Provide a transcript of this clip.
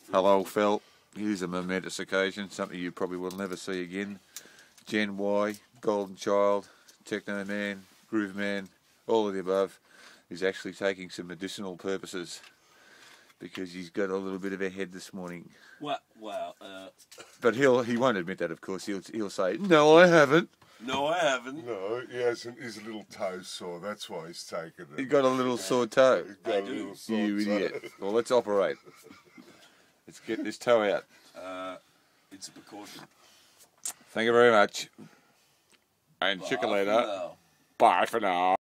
Hello, Phil. Here's a momentous occasion, something you probably will never see again. Gen Y, Golden Child, Techno Man, Groove Man, all of the above, is actually taking some medicinal purposes because he's got a little bit of a head this morning. Well, but he won't admit that, of course. He'll say, "No, I haven't." No, I haven't. No, he hasn't. His little toe sore. That's why he's taken it. He's got a little sore toe. He's got a little sore You toe. idiot. Well, let's operate. Let's get this toe out. It's a precaution. Thank you very much. And Bye chicken for later. now. Bye for now.